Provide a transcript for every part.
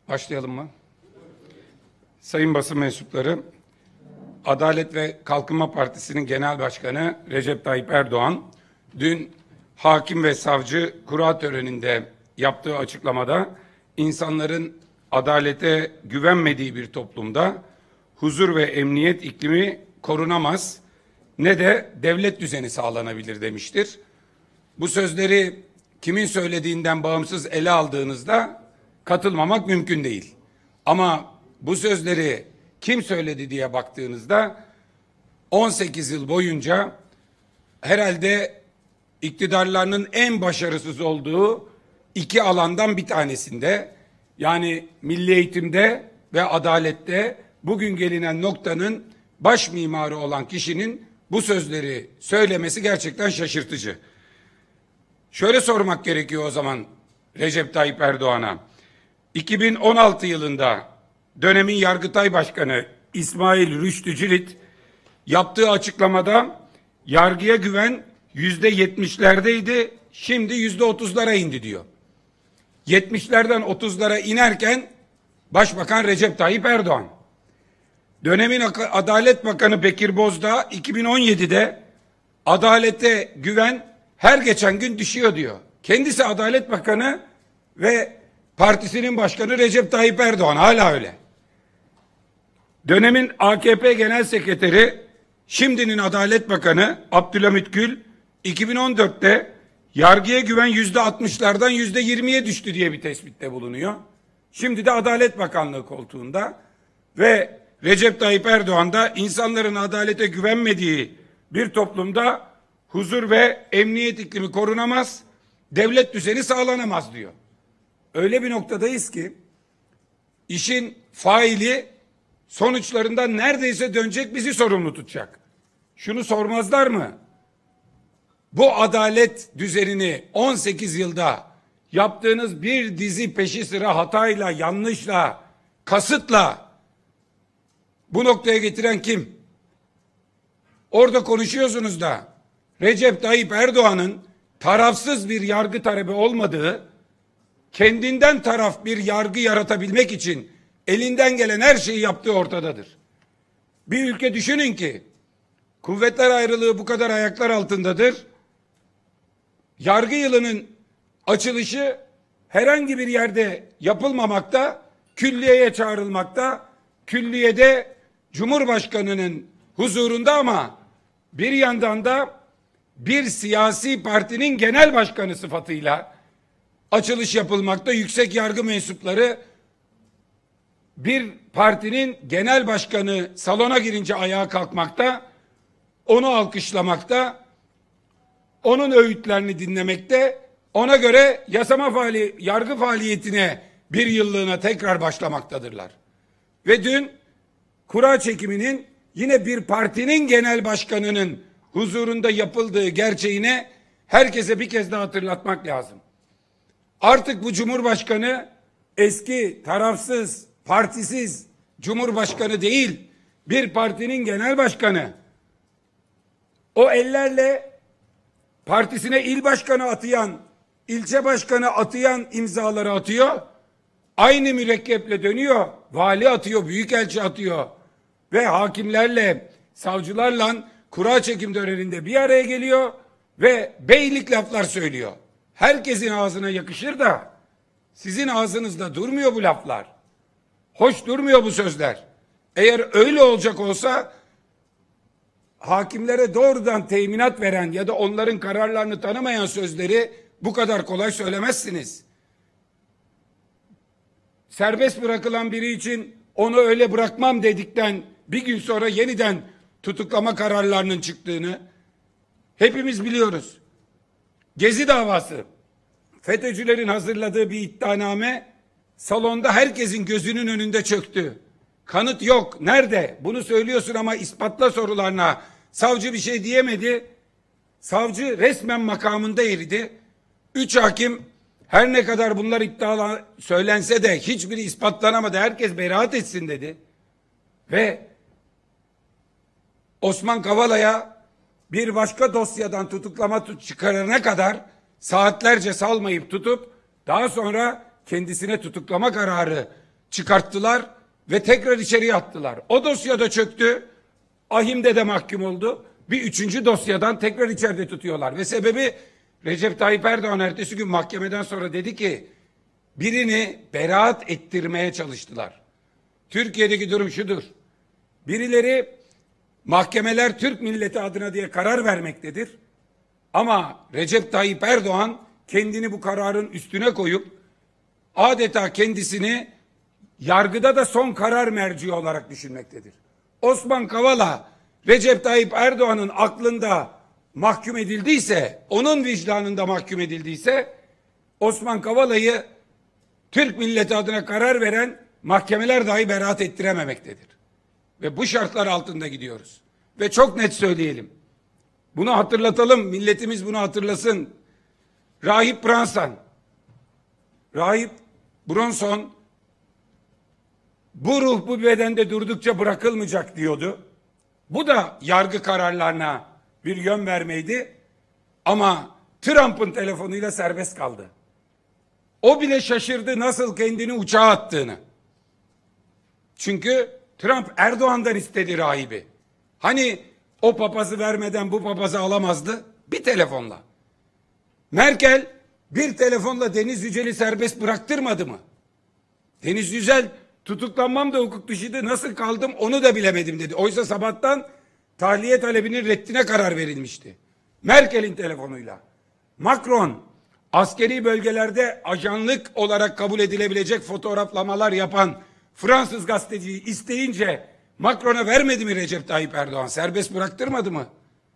Başlayalım mı? Sayın basın mensupları, Adalet ve Kalkınma Partisi'nin Genel Başkanı Recep Tayyip Erdoğan, dün hakim ve savcı kura töreninde yaptığı açıklamada insanların adalete güvenmediği bir toplumda huzur ve emniyet iklimi korunamaz, ne de devlet düzeni sağlanabilir demiştir. Bu sözleri kimin söylediğinden bağımsız ele aldığınızda katılmamak mümkün değil. Ama bu sözleri kim söyledi diye baktığınızda 18 yıl boyunca herhalde iktidarlarının en başarısız olduğu iki alandan bir tanesinde, yani milli eğitimde ve adalette bugün gelinen noktanın baş mimarı olan kişinin bu sözleri söylemesi gerçekten şaşırtıcı. Şöyle sormak gerekiyor o zaman Recep Tayyip Erdoğan'a. 2016 yılında dönemin Yargıtay Başkanı İsmail Rüştü Cirit yaptığı açıklamada yargıya güven %70'lerdeydi, şimdi %30'lara indi diyor. 70'lerden 30'lara inerken Başbakan Recep Tayyip Erdoğan. Dönemin Adalet Bakanı Bekir Bozdağ 2017'de adalete güven her geçen gün düşüyor diyor. Kendisi Adalet Bakanı ve partisinin başkanı Recep Tayyip Erdoğan hala öyle. Dönemin AKP Genel Sekreteri, şimdinin Adalet Bakanı Abdülhamit Gül 2014'te yargıya güven %60'lardan %20'ye düştü diye bir tespitte bulunuyor. Şimdi de Adalet Bakanlığı koltuğunda ve Recep Tayyip Erdoğan da insanların adalete güvenmediği bir toplumda huzur ve emniyet iklimi korunamaz, devlet düzeni sağlanamaz diyor. Öyle bir noktadayız ki işin faili sonuçlarından neredeyse dönecek, bizi sorumlu tutacak. Şunu sormazlar mı? Bu adalet düzenini 18 yılda yaptığınız bir dizi peşi sıra hatayla, yanlışla, kasıtla bu noktaya getiren kim? Orada konuşuyorsunuz da Recep Tayyip Erdoğan'ın tarafsız bir yargı talebi olmadığı, kendinden taraf bir yargı yaratabilmek için elinden gelen her şeyi yaptığı ortadadır. Bir ülke düşünün ki kuvvetler ayrılığı bu kadar ayaklar altındadır. Yargı yılının açılışı herhangi bir yerde yapılmamakta, külliyeye çağrılmakta, külliyede Cumhurbaşkanı'nın huzurunda, ama bir yandan da bir siyasi partinin genel başkanı sıfatıyla açılış yapılmakta. Yüksek yargı mensupları bir partinin genel başkanı salona girince ayağa kalkmakta, onu alkışlamakta, onun öğütlerini dinlemekte, ona göre yargı faaliyetine bir yıllığına tekrar başlamaktadırlar. Ve dün kura çekiminin yine bir partinin genel başkanının huzurunda yapıldığı gerçeğine herkese bir kez daha hatırlatmak lazım. Artık bu Cumhurbaşkanı eski tarafsız, partisiz Cumhurbaşkanı değil, bir partinin genel başkanı. O ellerle partisine il başkanı atayan, ilçe başkanı atayan imzaları atıyor. Aynı mürekkeple dönüyor. Vali atıyor, büyükelçi atıyor. Ve hakimlerle, savcılarla kura çekim töreninde bir araya geliyor ve beylik laflar söylüyor. Herkesin ağzına yakışır da sizin ağzınızda durmuyor bu laflar. Hoş durmuyor bu sözler. Eğer öyle olacak olsa hakimlere doğrudan teminat veren ya da onların kararlarını tanımayan sözleri bu kadar kolay söylemezsiniz. Serbest bırakılan biri için onu öyle bırakmam dedikten bir gün sonra yeniden tutuklama kararlarının çıktığını hepimiz biliyoruz. Gezi davası, FETÖ'cülerin hazırladığı bir iddianame salonda herkesin gözünün önünde çöktü. Kanıt yok. Nerede? Bunu söylüyorsun ama ispatla sorularına. Savcı bir şey diyemedi. Savcı resmen makamında eridi. 3 hakim, her ne kadar bunlar iddialar söylense de hiçbiri ispatlanamadı, herkes beraat etsin dedi. Ve Osman Kavala'ya bir başka dosyadan tutuklama çıkarana kadar saatlerce salmayıp tutup daha sonra kendisine tutuklama kararı çıkarttılar ve tekrar içeriye attılar. O dosya da çöktü. Ahim'de de mahkum oldu. Bir üçüncü dosyadan tekrar içeride tutuyorlar. Ve sebebi Recep Tayyip Erdoğan ertesi gün mahkemeden sonra dedi ki birini beraat ettirmeye çalıştılar. Türkiye'deki durum şudur. Birileri mahkemeler Türk milleti adına diye karar vermektedir. Ama Recep Tayyip Erdoğan kendini bu kararın üstüne koyup adeta kendisini yargıda da son karar merci olarak düşünmektedir. Osman Kavala Recep Tayyip Erdoğan'ın aklında mahkum edildiyse, onun vicdanında mahkum edildiyse Osman Kavala'yı Türk milleti adına karar veren mahkemeler dahi beraat ettirememektedir. Ve bu şartlar altında gidiyoruz. Ve çok net söyleyelim. Bunu hatırlatalım, milletimiz bunu hatırlasın. Rahip Bronson, bu ruh bu bedende durdukça bırakılmayacak diyordu. Bu da yargı kararlarına bir yön vermeydi. Ama Trump'ın telefonuyla serbest kaldı. O bile şaşırdı nasıl kendini uçağa attığını. Çünkü Trump Erdoğan'dan istedi rahibi. Hani o papazı vermeden bu papazı alamazdı? Bir telefonla. Merkel bir telefonla Deniz Yücel'i serbest bıraktırmadı mı? Deniz Yücel tutuklanmam da hukuk dışıydı, nasıl kaldım onu da bilemedim dedi. Oysa sabahtan tahliye talebinin reddine karar verilmişti. Merkel'in telefonuyla. Macron askeri bölgelerde ajanlık olarak kabul edilebilecek fotoğraflamalar yapan Fransız gazeteciyi isteyince Macron'a vermedi mi Recep Tayyip Erdoğan? Serbest bıraktırmadı mı?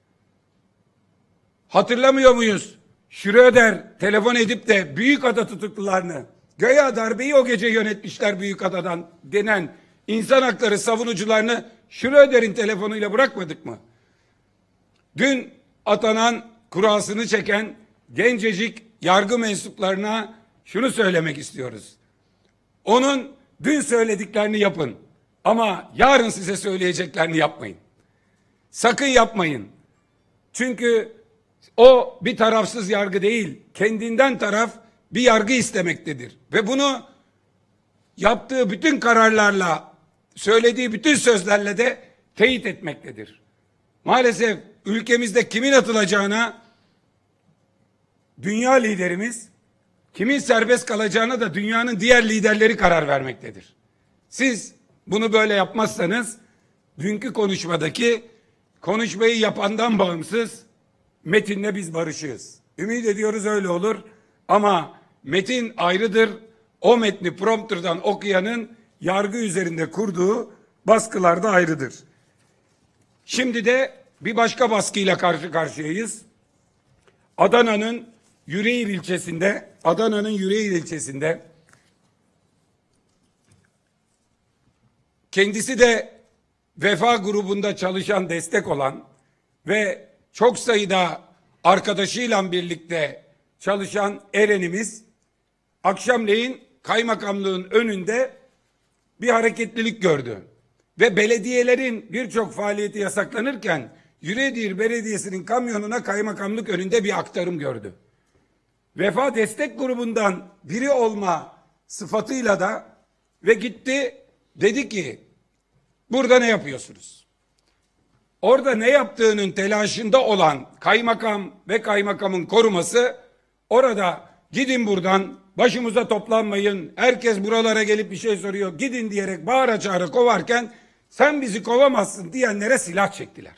Hatırlamıyor muyuz? Schröder telefon edip de Büyükada tutuklularını, göya darbeyi o gece yönetmişler Büyükada'dan denen insan hakları savunucularını Schröder'in telefonuyla bırakmadık mı? Dün atanan kurasını çeken gencecik yargı mensuplarına şunu söylemek istiyoruz. Onun dün söylediklerini yapın ama yarın size söyleyeceklerini yapmayın. Sakın yapmayın. Çünkü o bir tarafsız yargı değil, kendinden taraf bir yargı istemektedir. Ve bunu yaptığı bütün kararlarla, söylediği bütün sözlerle de teyit etmektedir. Maalesef ülkemizde kimin atılacağına dünya liderimiz, kimin serbest kalacağına da dünyanın diğer liderleri karar vermektedir. Siz bunu böyle yapmazsanız dünkü konuşmadaki konuşmayı yapandan bağımsız metinle biz barışığız. Ümit ediyoruz öyle olur ama metin ayrıdır. O metni prompterdan okuyanın yargı üzerinde kurduğu baskılar da ayrıdır. Şimdi de bir başka baskıyla karşı karşıyayız. Adana'nın Yüreğir ilçesinde kendisi de Vefa grubunda çalışan, destek olan ve çok sayıda arkadaşıyla birlikte çalışan Eren'imiz akşamleyin kaymakamlığın önünde bir hareketlilik gördü. Ve belediyelerin birçok faaliyeti yasaklanırken Yüreğir Belediyesi'nin kamyonuna kaymakamlık önünde bir aktarım gördü. Vefa destek grubundan biri olma sıfatıyla da ve gitti dedi ki burada ne yapıyorsunuz? Orada ne yaptığının telaşında olan kaymakam ve kaymakamın koruması orada gidin buradan, başımıza toplanmayın, herkes buralara gelip bir şey soruyor, gidin diyerek bağıra çağıra kovarken sen bizi kovamazsın diyenlere silah çektiler.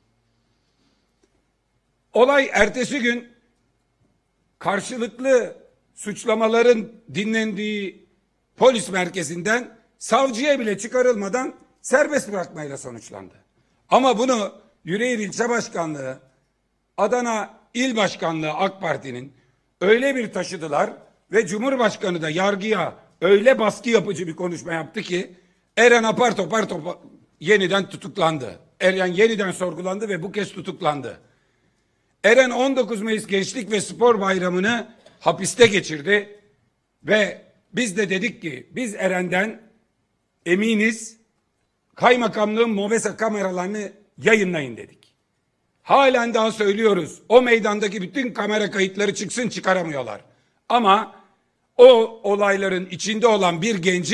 Olay ertesi gün karşılıklı suçlamaların dinlendiği polis merkezinden savcıya bile çıkarılmadan serbest bırakmayla sonuçlandı. Ama bunu Yüreğir İlçe Başkanlığı, Adana İl Başkanlığı AK Parti'nin öyle bir taşıdılar ve Cumhurbaşkanı da yargıya öyle baskı yapıcı bir konuşma yaptı ki Eren apar topar yeniden tutuklandı. Eren yeniden sorgulandı ve bu kez tutuklandı. Eren 19 Mayıs Gençlik ve Spor Bayramı'nı hapiste geçirdi ve biz de dedik ki biz Eren'den eminiz, kaymakamlığın MOBESA kameralarını yayınlayın dedik. Halen daha söylüyoruz, o meydandaki bütün kamera kayıtları çıksın, çıkaramıyorlar. Ama o olayların içinde olan bir gencin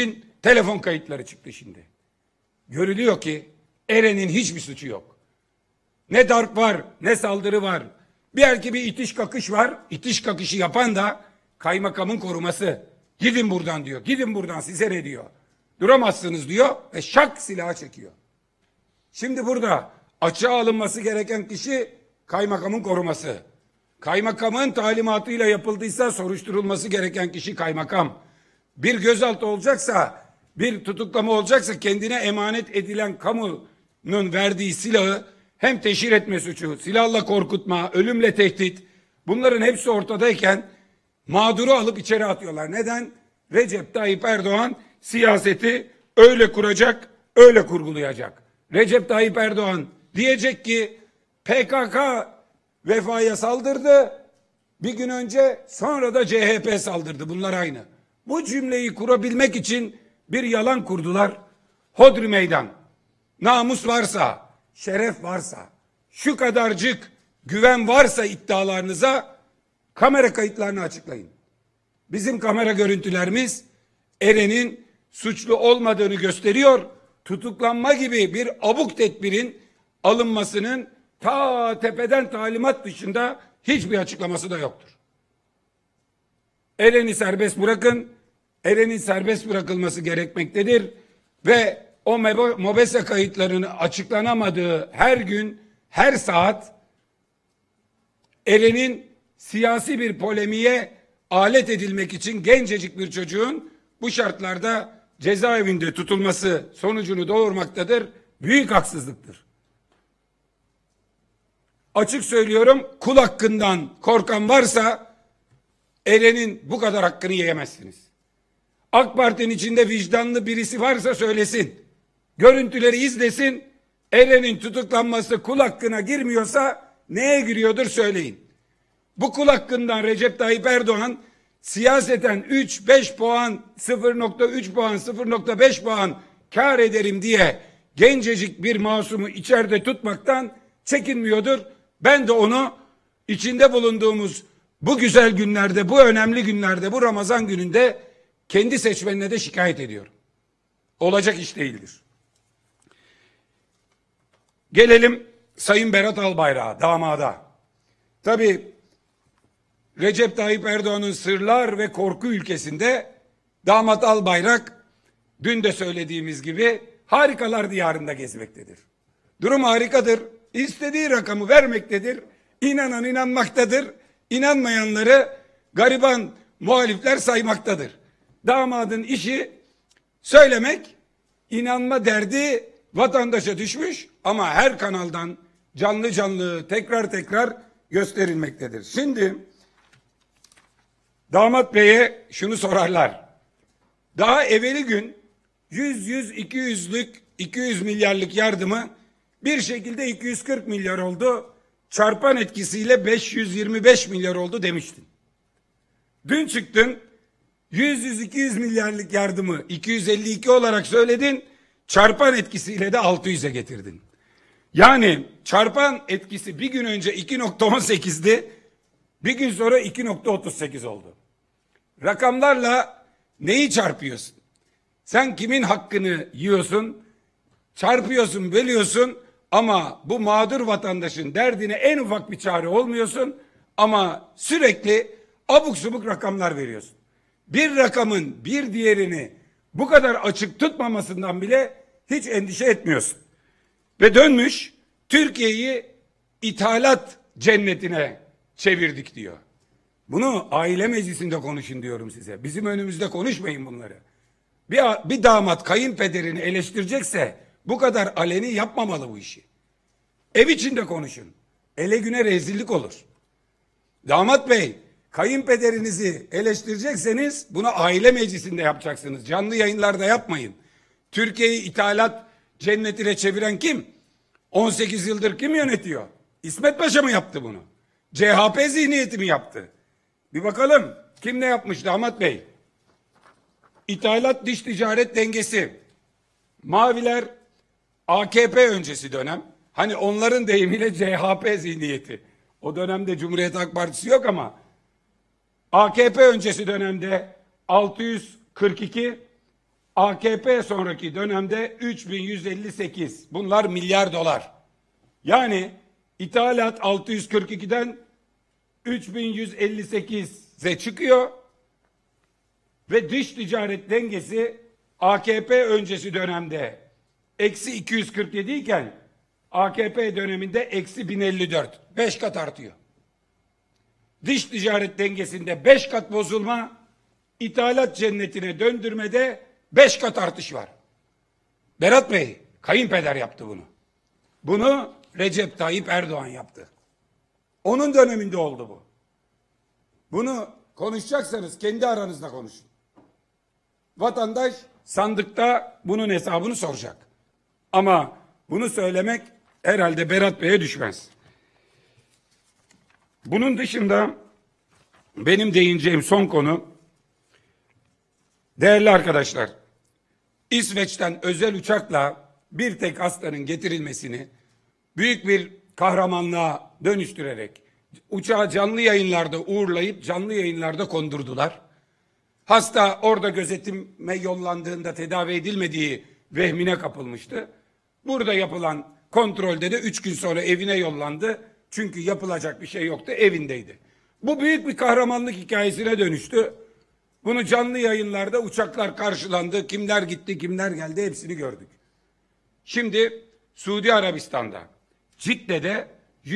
Telefon kayıtları çıktı şimdi. Görülüyor ki Eren'in hiçbir suçu yok. Ne darp var, ne saldırı var. Belki bir itiş kakış var. İtiş kakışı yapan da kaymakamın koruması. Gidin buradan diyor. Gidin buradan size ne diyor. Duramazsınız diyor ve şak silahı çekiyor. Şimdi burada açığa alınması gereken kişi kaymakamın koruması. Kaymakamın talimatıyla yapıldıysa soruşturulması gereken kişi kaymakam. Bir gözaltı olacaksa, bir tutuklama olacaksa kendine emanet edilen kamunun verdiği silahı hem teşhir etme suçu, silahla korkutma, ölümle tehdit, bunların hepsi ortadayken mağduru alıp içeri atıyorlar. Neden? Recep Tayyip Erdoğan siyaseti öyle kuracak, öyle kurgulayacak. Recep Tayyip Erdoğan diyecek ki PKK Vefa'ya saldırdı bir gün önce, sonra da CHP saldırdı. Bunlar aynı. Bu cümleyi kurabilmek için bir yalan kurdular. Hodri meydan. Namus varsa, şeref varsa, şu kadarcık güven varsa iddialarınıza kamera kayıtlarını açıklayın. Bizim kamera görüntülerimiz Eren'in suçlu olmadığını gösteriyor. Tutuklanma gibi bir abuk tedbirin alınmasının ta tepeden talimat dışında hiçbir açıklaması da yoktur. Eren'i serbest bırakın. Eren'in serbest bırakılması gerekmektedir ve o MOBESE kayıtlarının açıklanamadığı her gün, her saat Eren'in siyasi bir polemiğe alet edilmek için gencecik bir çocuğun bu şartlarda cezaevinde tutulması sonucunu doğurmaktadır. Büyük haksızlıktır. Açık söylüyorum, kul hakkından korkan varsa Eren'in bu kadar hakkını yiyemezsiniz. AK Parti'nin içinde vicdanlı birisi varsa söylesin. Görüntüleri izlesin. Eren'in tutuklanması kul hakkına girmiyorsa neye giriyordur söyleyin. Bu kul hakkından Recep Tayyip Erdoğan siyaseten 3-5 puan, 0.3 puan, 0.5 puan kar ederim diye gencecik bir masumu içeride tutmaktan çekinmiyordur. Ben de onu içinde bulunduğumuz bu güzel günlerde, bu önemli günlerde, bu Ramazan gününde kendi seçmenine de şikayet ediyorum. Olacak iş değildir. Gelelim Sayın Berat Albayrak'a, damada. Tabii Recep Tayyip Erdoğan'ın sırlar ve korku ülkesinde damat Albayrak dün de söylediğimiz gibi harikalar diyarında gezmektedir. Durum harikadır. İstediği rakamı vermektedir. İnanan inanmaktadır. İnanmayanları gariban muhalifler saymaktadır. Damadın işi söylemek, inanma derdi vatandaşa düşmüş ama her kanaldan canlı canlı tekrar tekrar gösterilmektedir. Şimdi damat beye şunu sorarlar. Daha evveli gün 200 milyarlık yardımı bir şekilde 240 milyar oldu. Çarpan etkisiyle 525 milyar oldu demiştin. Dün çıktın 200 milyarlık yardımı 252 olarak söyledin. Çarpan etkisiyle de 600'e getirdin. Yani çarpan etkisi bir gün önce 2.18'di. Bir gün sonra 2.38 oldu. Rakamlarla neyi çarpıyorsun? Sen kimin hakkını yiyorsun? Çarpıyorsun, bölüyorsun ama bu mağdur vatandaşın derdine en ufak bir çare olmuyorsun ama sürekli abuk subuk rakamlar veriyorsun. Bir rakamın bir diğerini bu kadar açık tutmamasından bile hiç endişe etmiyorsun. Ve dönmüş Türkiye'yi ithalat cennetine çevirdik diyor. Bunu aile meclisinde konuşun diyorum size. Bizim önümüzde konuşmayın bunları. Bir damat kayınpederini eleştirecekse bu kadar aleni yapmamalı bu işi. Ev içinde konuşun. Ele güne rezillik olur. Damat bey, kayınpederinizi eleştirecekseniz bunu aile meclisinde yapacaksınız. Canlı yayınlarda yapmayın. Türkiye'yi ithalat cennetine çeviren kim? 18 yıldır kim yönetiyor? İsmet Paşa mı yaptı bunu? CHP zihniyeti mi yaptı? Bir bakalım kim ne yapmış damat bey? İthalat dış ticaret dengesi. Maviler AKP öncesi dönem. Hani onların deyimiyle CHP zihniyeti. O dönemde Cumhuriyet Halk Partisi yok ama AKP öncesi dönemde 642, AKP sonraki dönemde 3158. Bunlar milyar dolar. Yani ithalat 642'den 3158'e çıkıyor ve dış ticaret dengesi AKP öncesi dönemde eksi 247 iken AKP döneminde eksi 1054. 5 kat artıyor. Dış ticaret dengesinde 5 kat bozulma, ithalat cennetine döndürmede 5 kat artış var. Berat Bey, kayınpeder yaptı bunu. Bunu Recep Tayyip Erdoğan yaptı. Onun döneminde oldu bu. Bunu konuşacaksanız kendi aranızda konuşun. Vatandaş sandıkta bunun hesabını soracak. Ama bunu söylemek herhalde Berat Bey'e düşmez. Bunun dışında benim değineceğim son konu, değerli arkadaşlar, İsveç'ten özel uçakla bir tek hastanın getirilmesini büyük bir kahramanlığa dönüştürerek uçağı canlı yayınlarda uğurlayıp canlı yayınlarda kondurdular. Hasta orada gözetime yollandığında tedavi edilmediği vehmine kapılmıştı. Burada yapılan kontrolde de 3 gün sonra evine yollandı. Çünkü yapılacak bir şey yoktu, evindeydi. Bu büyük bir kahramanlık hikayesine dönüştü. Bunu canlı yayınlarda uçaklar karşılandı. Kimler gitti, kimler geldi hepsini gördük. Şimdi Suudi Arabistan'da, Cidde'de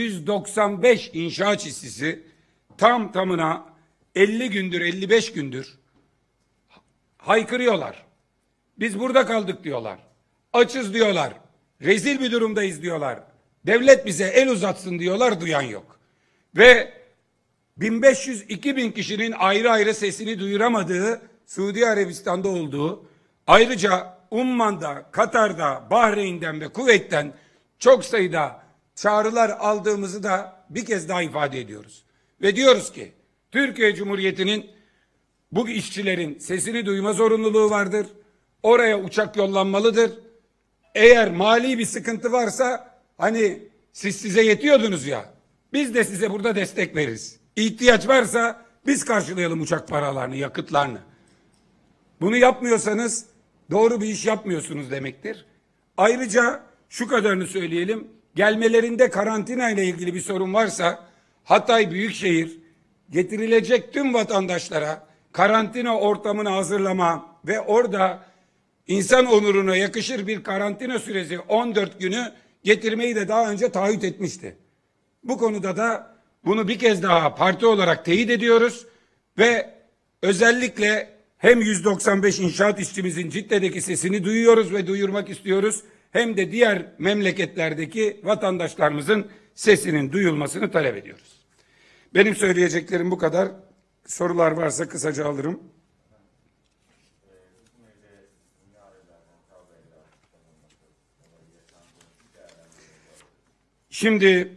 195 inşaat işçisi tam tamına 50 gündür, 55 gündür haykırıyorlar. Biz burada kaldık diyorlar. Açız diyorlar. Rezil bir durumdayız diyorlar. Devlet bize el uzatsın diyorlar, duyan yok. Ve 1500-2000 kişinin ayrı ayrı sesini duyuramadığı Suudi Arabistan'da olduğu, ayrıca Umman'da, Katar'da, Bahreyn'den ve Kuveyt'ten çok sayıda çağrılar aldığımızı da bir kez daha ifade ediyoruz. Ve diyoruz ki Türkiye Cumhuriyeti'nin bu işçilerin sesini duyma zorunluluğu vardır. Oraya uçak yollanmalıdır. Eğer mali bir sıkıntı varsa, hani siz size yetiyordunuz ya, biz de size burada destek veririz. İhtiyaç varsa biz karşılayalım uçak paralarını, yakıtlarını. Bunu yapmıyorsanız doğru bir iş yapmıyorsunuz demektir. Ayrıca şu kadarını söyleyelim. Gelmelerinde karantina ile ilgili bir sorun varsa Hatay Büyükşehir getirilecek tüm vatandaşlara karantina ortamını hazırlama ve orada insan onuruna yakışır bir karantina süresi 14 günü getirmeyi de daha önce taahhüt etmişti. Bu konuda da bunu bir kez daha parti olarak teyit ediyoruz ve özellikle hem 195 inşaat işçimizin Cidde'deki sesini duyuyoruz ve duyurmak istiyoruz, hem de diğer memleketlerdeki vatandaşlarımızın sesinin duyulmasını talep ediyoruz. Benim söyleyeceklerim bu kadar. Sorular varsa kısaca alırım. Şimdi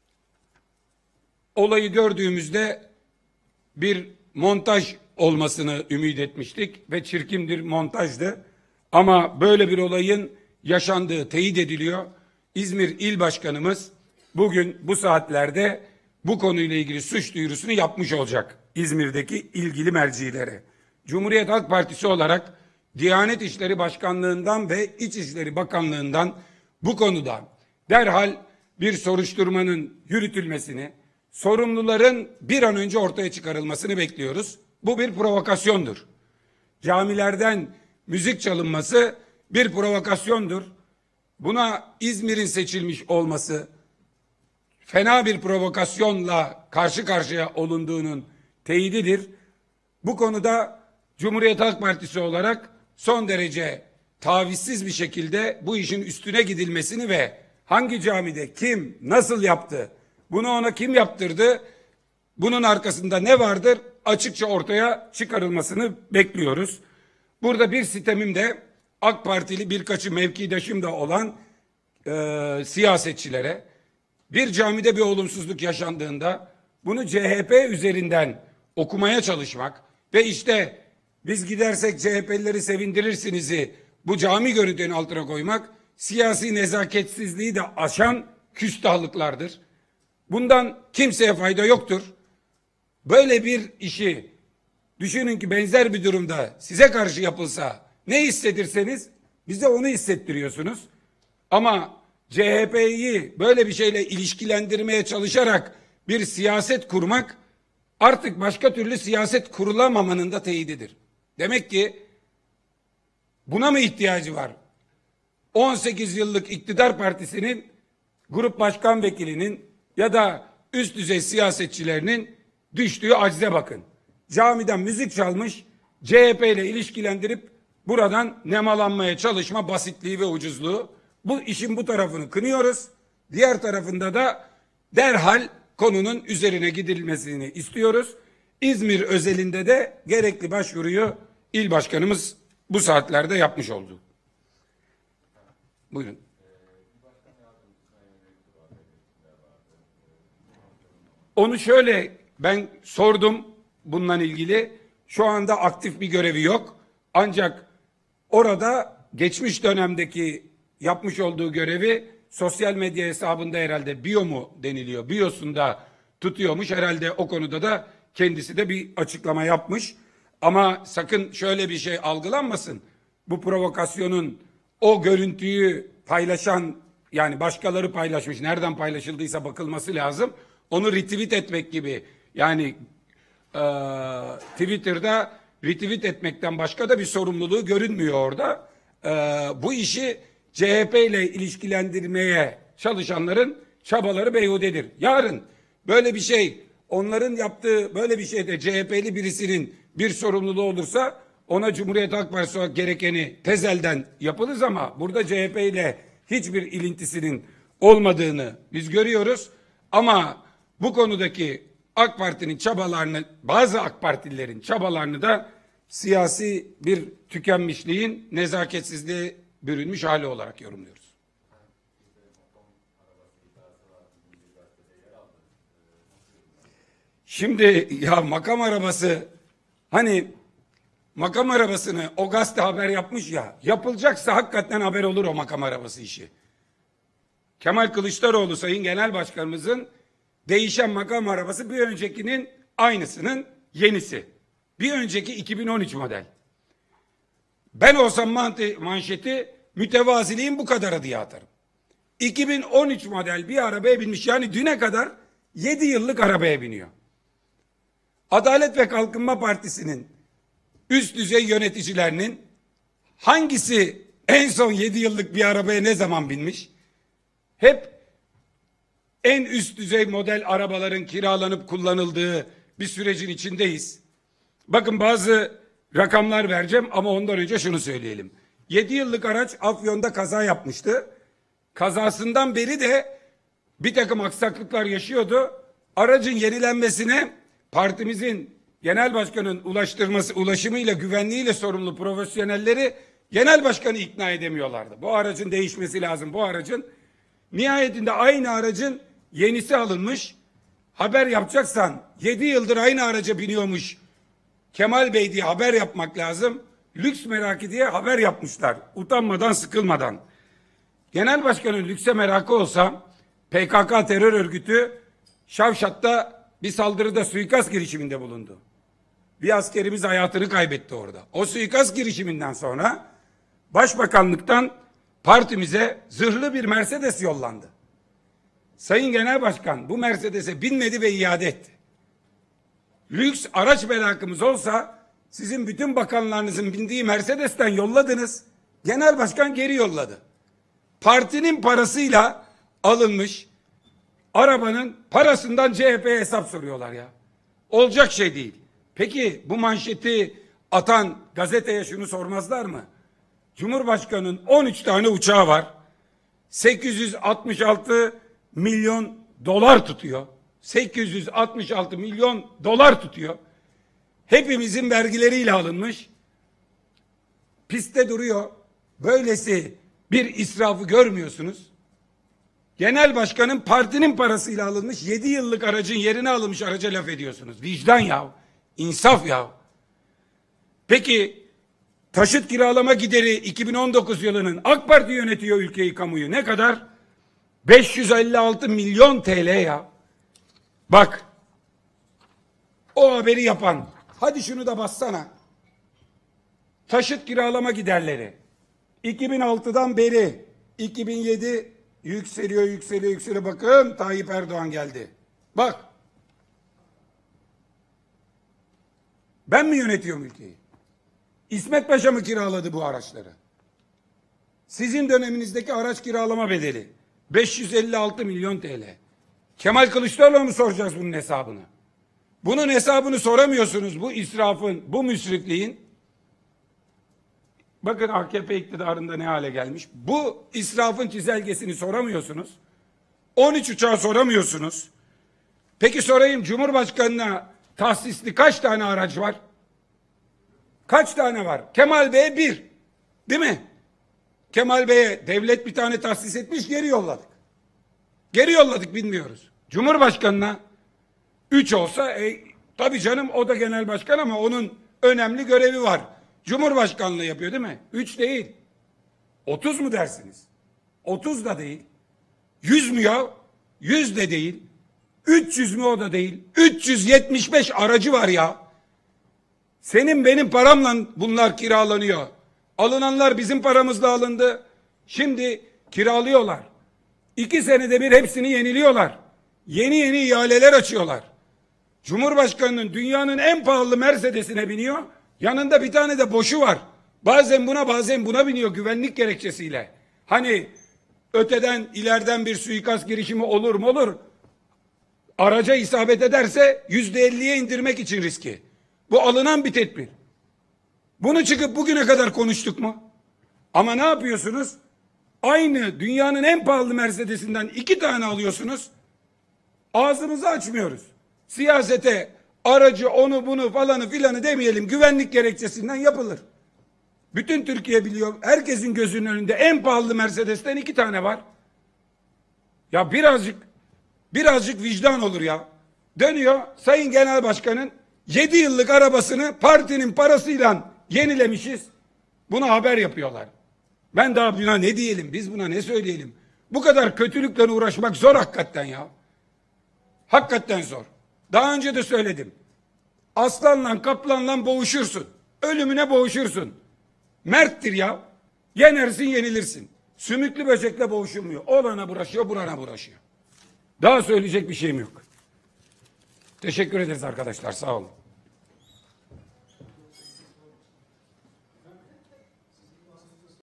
olayı gördüğümüzde bir montaj olmasını ümit etmiştik ve çirkin bir montajdı. Ama böyle bir olayın yaşandığı teyit ediliyor. İzmir İl Başkanımız bugün bu saatlerde bu konuyla ilgili suç duyurusunu yapmış olacak İzmir'deki ilgili mercilere. Cumhuriyet Halk Partisi olarak Diyanet İşleri Başkanlığından ve İçişleri Bakanlığından bu konuda derhal bir soruşturmanın yürütülmesini, sorumluların bir an önce ortaya çıkarılmasını bekliyoruz. Bu bir provokasyondur. Camilerden müzik çalınması bir provokasyondur. Buna İzmir'in seçilmiş olması fena bir provokasyonla karşı karşıya olunduğunun teyididir. Bu konuda Cumhuriyet Halk Partisi olarak son derece tavizsiz bir şekilde bu işin üstüne gidilmesini ve hangi camide kim nasıl yaptı, bunu ona kim yaptırdı, bunun arkasında ne vardır açıkça ortaya çıkarılmasını bekliyoruz. Burada bir sitemim de AK Partili birkaçı mevkidaşım da olan siyasetçilere, bir camide bir olumsuzluk yaşandığında bunu CHP üzerinden okumaya çalışmak ve işte biz gidersek CHP'lileri sevindirirsiniz'i bu cami görüntünün altına koymak siyasi nezaketsizliği de aşan küstahlıklardır. Bundan kimseye fayda yoktur. Böyle bir işi düşünün ki benzer bir durumda size karşı yapılsa Ne hissedirseniz bize onu hissettiriyorsunuz. Ama CHP'yi böyle bir şeyle ilişkilendirmeye çalışarak bir siyaset kurmak artık başka türlü siyaset kurulamamanın da teyididir. Demek ki buna mı ihtiyacı var? 18 yıllık iktidar partisinin grup başkan vekilinin ya da üst düzey siyasetçilerinin düştüğü acize bakın. Camiden müzik çalmış, CHP ile ilişkilendirip buradan nemalanmaya çalışma basitliği ve ucuzluğu. Bu işin bu tarafını kınıyoruz. Diğer tarafında da derhal konunun üzerine gidilmesini istiyoruz. İzmir özelinde de gerekli başvuruyu il başkanımız bu saatlerde yapmış oldu. Buyurun. Onu şöyle ben sordum bununla ilgili. Şu anda aktif bir görevi yok. Ancak orada geçmiş dönemdeki yapmış olduğu görevi sosyal medya hesabında herhalde bio mu deniliyor? Biosunda tutuyormuş. Herhalde o konuda da kendisi de bir açıklama yapmış. Ama sakın şöyle bir şey algılanmasın. Bu provokasyonun o görüntüyü paylaşan, yani başkaları paylaşmış, nereden paylaşıldıysa bakılması lazım. Onu retweet etmek gibi, yani Twitter'da retweet etmekten başka da bir sorumluluğu görünmüyor orada. Bu işi CHP ile ilişkilendirmeye çalışanların çabaları beyhudedir. Yarın böyle bir şey, onların yaptığı böyle bir şeyde CHP'li birisinin bir sorumluluğu olursa ona Cumhuriyet Halk Partisi olarak gerekeni tezelden yapılır, ama burada CHP ile hiçbir ilintisinin olmadığını biz görüyoruz. Ama bu konudaki AK Parti'nin çabalarını, bazı AK Partililerin çabalarını da siyasi bir tükenmişliğin, nezaketsizliğe bürünmüş hali olarak yorumluyoruz. Şimdi ya makam arabası, hani makam arabasını o gazete haber yapmış ya, yapılacaksa hakikaten haber olur o makam arabası işi. Kemal Kılıçdaroğlu Sayın Genel Başkanımızın değişen makam arabası bir öncekinin aynısının yenisi. Bir önceki 2013 model. Ben olsam manşeti mütevaziliğin bu kadarı diye atarım. 2013 model bir arabaya binmiş, yani düne kadar 7 yıllık arabaya biniyor. Adalet ve Kalkınma Partisi'nin üst düzey yöneticilerinin hangisi en son 7 yıllık bir arabaya ne zaman binmiş? Hep en üst düzey model arabaların kiralanıp kullanıldığı bir sürecin içindeyiz. Bakın bazı rakamlar vereceğim ama ondan önce şunu söyleyelim. 7 yıllık araç Afyon'da kaza yapmıştı. Kazasından beri de bir takım aksaklıklar yaşıyordu. Aracın yenilenmesine partimizin genel başkanın ulaşımıyla, güvenliğiyle sorumlu profesyonelleri genel başkanı ikna edemiyorlardı. Bu aracın değişmesi lazım, bu aracın. Nihayetinde aynı aracın yenisi alınmış. Haber yapacaksan 7 yıldır aynı araca biniyormuş Kemal Bey diye haber yapmak lazım. Lüks merakı diye haber yapmışlar. Utanmadan, sıkılmadan. Genel başkanın lükse merakı olsa PKK terör örgütü Şavşat'ta bir saldırıda suikast girişiminde bulundu. Bir askerimiz hayatını kaybetti orada. O suikast girişiminden sonra Başbakanlıktan partimize zırhlı bir Mercedes yollandı. Sayın Genel Başkan bu Mercedes'e binmedi ve iade etti. Lüks araç merakımız olsa sizin bütün bakanlarınızın bindiği Mercedes'ten yolladınız. Genel Başkan geri yolladı. Partinin parasıyla alınmış arabanın parasından CHP'ye hesap soruyorlar ya. Olacak şey değil. Peki bu manşeti atan gazeteye şunu sormazlar mı? Cumhurbaşkanının 13 tane uçağı var. 866 milyon dolar tutuyor. 866 milyon dolar tutuyor. Hepimizin vergileriyle alınmış. Piste duruyor. Böylesi bir israfı görmüyorsunuz. Genel başkanın partinin parasıyla alınmış 7 yıllık aracın yerine alınmış araca laf ediyorsunuz. Vicdan ya. İnsaf ya. Peki taşıt kiralama gideri 2019 yılının, AK Parti yönetiyor ülkeyi, kamuyu, ne kadar? 556 milyon TL ya. Bak. O haberi yapan. Hadi şunu da bassana. Taşıt kiralama giderleri 2006'dan beri 2007 yükseliyor. Bakın Tayyip Erdoğan geldi. Bak. Ben mi yönetiyorum ülkeyi? İsmet Paşa mı kiraladı bu araçları? Sizin döneminizdeki araç kiralama bedeli 556 milyon TL. Kemal Kılıçdaroğlu mu soracağız bunun hesabını? Bunun hesabını soramıyorsunuz, bu israfın, bu müsrifliğin. Bakın AKP iktidarında ne hale gelmiş. Bu israfın çizelgesini soramıyorsunuz. 13 uçağı soramıyorsunuz. Peki sorayım, Cumhurbaşkanı'na tahsisli kaç tane araç var? Kaç tane var? Kemal Bey'e bir. Değil mi? Kemal Bey'e devlet bir tane tahsis etmiş, geri yolladık. Geri yolladık, bilmiyoruz. Cumhurbaşkanına 3 olsa tabii canım, o da genel başkan ama onun önemli görevi var. Cumhurbaşkanlığı yapıyor değil mi? 3 değil. 30 mu dersiniz? 30 da değil. 100 mü ya? 100 de değil. 300 mü, o da değil. 375 aracı var ya. Senin benim paramla bunlar kiralanıyor. Alınanlar bizim paramızla alındı. Şimdi kiralıyorlar. 2 senede bir hepsini yeniliyorlar. Yeni ihaleler açıyorlar. Cumhurbaşkanının dünyanın en pahalı Mercedes'ine biniyor. Yanında bir tane de boşu var. Bazen buna bazen buna biniyor güvenlik gerekçesiyle. Hani öteden ileriden bir suikast girişimi olur mu olur. Araca isabet ederse %50'ye indirmek için riski. Bu alınan bir tedbir. Bunu çıkıp bugüne kadar konuştuk mu? Ama ne yapıyorsunuz? Aynı dünyanın en pahalı Mercedes'inden 2 tane alıyorsunuz. Ağzımızı açmıyoruz. Siyasete aracı, onu bunu falanı filanı demeyelim, güvenlik gerekçesinden yapılır. Bütün Türkiye biliyor, herkesin gözünün önünde en pahalı Mercedes'ten 2 tane var. Ya birazcık vicdan olur ya. Dönüyor Sayın Genel Başkan'ın 7 yıllık arabasını partinin parasıyla yenilemişiz. Buna haber yapıyorlar. Ben daha buna ne diyelim, biz buna ne söyleyelim? Bu kadar kötülükle uğraşmak zor hakikaten ya. Hakikaten zor. Daha önce de söyledim. Aslanla kaplanla boğuşursun. Ölümüne boğuşursun. Merttir ya. Yenersin, yenilirsin. Sümüklü böcekle boğuşulmuyor. Olana bulaşıyor, burana bulaşıyor. Daha söyleyecek bir şeyim yok. Teşekkür ederiz arkadaşlar, sağ olun.